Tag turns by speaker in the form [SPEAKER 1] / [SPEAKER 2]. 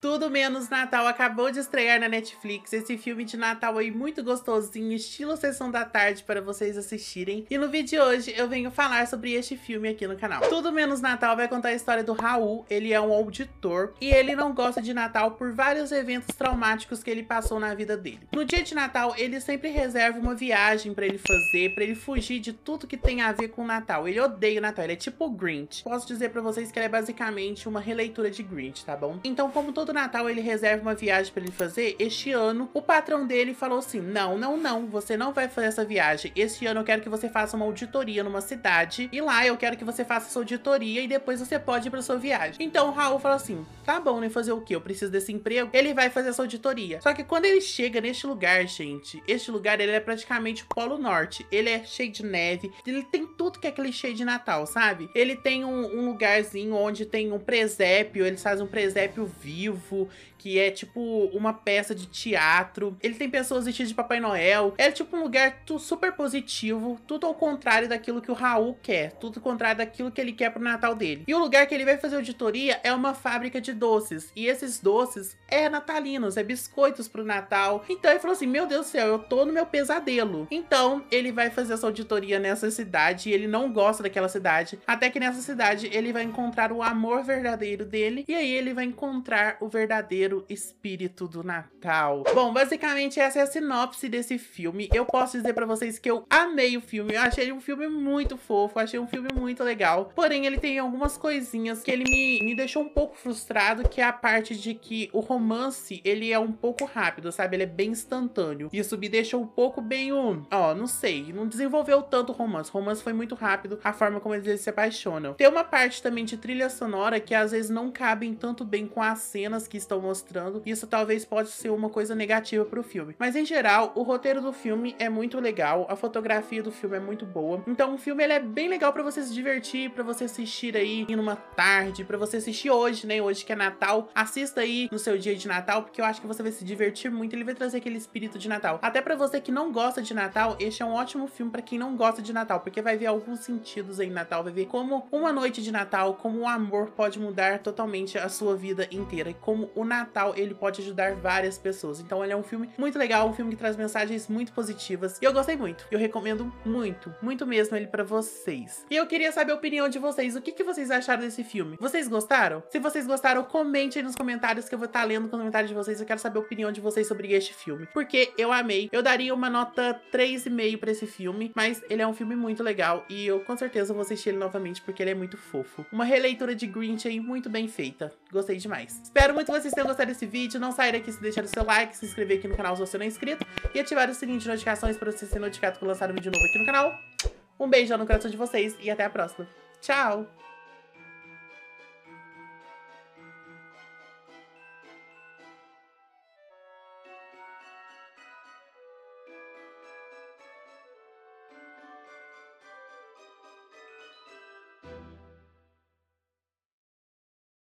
[SPEAKER 1] Tudo Menos Natal acabou de estrear na Netflix, esse filme de Natal aí muito gostosinho, estilo Sessão da Tarde para vocês assistirem. E no vídeo de hoje eu venho falar sobre este filme aqui no canal. Tudo Menos Natal vai contar a história do Raul. Ele é um auditor e ele não gosta de Natal por vários eventos traumáticos que ele passou na vida dele. No dia de Natal, ele sempre reserva uma viagem para ele fazer, para ele fugir de tudo que tem a ver com Natal. Ele odeia o Natal, ele é tipo o Grinch. Posso dizer para vocês que ele é basicamente uma releitura de Grinch, tá bom? Então, como todo Natal ele reserva uma viagem para ele fazer, este ano o patrão dele falou assim: não, você não vai fazer essa viagem. Este ano eu quero que você faça uma auditoria numa cidade e lá eu quero que você faça essa auditoria e depois você pode ir pra sua viagem. Então o Raul falou assim: tá bom, né? Fazer o quê? Eu preciso desse emprego. Ele vai fazer essa auditoria. Só que quando ele chega neste lugar, gente, este lugar ele é praticamente o Polo Norte. Ele é cheio de neve, ele tem tudo que é clichê de Natal, sabe? Ele tem um lugarzinho onde tem um presépio, eles fazem um presépio vivo, que é tipo uma peça de teatro. Ele tem pessoas vestidas de Papai Noel. É tipo um lugar super positivo, tudo ao contrário daquilo que o Raul quer, tudo ao contrário daquilo que ele quer pro Natal dele. E o lugar que ele vai fazer auditoria é uma fábrica de doces, e esses doces é natalinos, é biscoitos pro Natal. Então ele falou assim: meu Deus do céu, eu tô no meu pesadelo. Então ele vai fazer essa auditoria nessa cidade, e ele não gosta daquela cidade, até que nessa cidade ele vai encontrar o amor verdadeiro dele, e aí ele vai encontrar o verdadeiro espírito do Natal. Bom, basicamente essa é a sinopse desse filme. Eu posso dizer pra vocês que eu amei o filme, eu achei um filme muito fofo, achei um filme muito legal, porém ele tem algumas coisinhas que ele me deixou um pouco frustrado, que é a parte de que o romance, ele é um pouco rápido, sabe? Ele é bem instantâneo. Isso me deixou um pouco bem, não sei, não desenvolveu tanto o romance. O romance foi muito rápido, a forma como eles se apaixonam. Tem uma parte também de trilha sonora que às vezes não cabem tanto bem com as cenas que estão mostrando. Isso talvez pode ser uma coisa negativa pro filme. Mas em geral, o roteiro do filme é muito legal, a fotografia do filme é muito boa. Então o filme ele é bem legal pra você se divertir, pra você assistir aí numa tarde, pra você assistir hoje, né? Hoje que é Natal, assista aí no seu dia de Natal, porque eu acho que você vai se divertir muito. Ele vai trazer aquele espírito de Natal. Até pra você que não gosta de Natal, este é um ótimo filme pra quem não gosta de Natal, porque vai ver alguns sentidos aí em Natal, vai ver como uma noite de Natal, como o amor pode mudar totalmente a sua vida inteira, e como o Natal ele pode ajudar várias pessoas. Então ele é um filme muito legal, um filme que traz mensagens muito positivas, e eu gostei muito. Eu recomendo muito, muito mesmo ele pra vocês. E eu queria saber a opinião de vocês. O que vocês acharam desse filme? Vocês gostaram? Se vocês gostaram, comente aí nos comentários que eu vou estar lendo os comentários de vocês. Eu quero saber a opinião de vocês sobre este filme, porque eu amei. Eu daria uma nota 3,5 pra esse filme, mas ele é um filme muito legal e eu com certeza vou assistir ele novamente porque ele é muito fofo. Uma releitura de Grinch aí muito bem feita. Gostei demais. Espero muito que vocês tenham gostado desse vídeo. Não saia daqui sem deixar o seu like, se inscrever aqui no canal se você não é inscrito e ativar o sininho de notificações para você ser notificado quando lançar um vídeo novo aqui no canal. Um beijão no coração de vocês e até a próxima. Tchau!